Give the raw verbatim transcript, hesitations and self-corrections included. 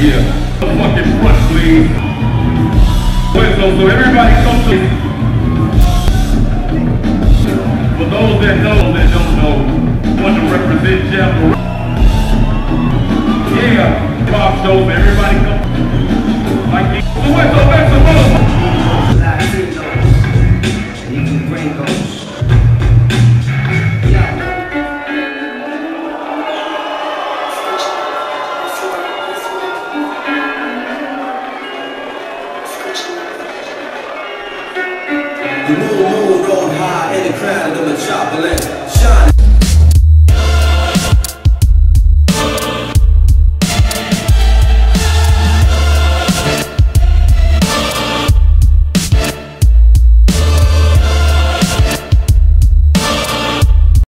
Yeah. The fucking front, please. Wait, so, so everybody come to. For those that know, that don't know, want to represent Jeff. Yeah, pop shows.